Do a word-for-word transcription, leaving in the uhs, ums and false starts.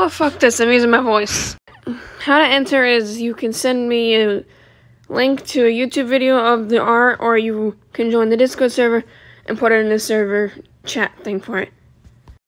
Oh, fuck this, I'm using my voice. How to enter is you can send me a link to a YouTube video of the art, or you can join the Discord server and put it in the server chat thing for it.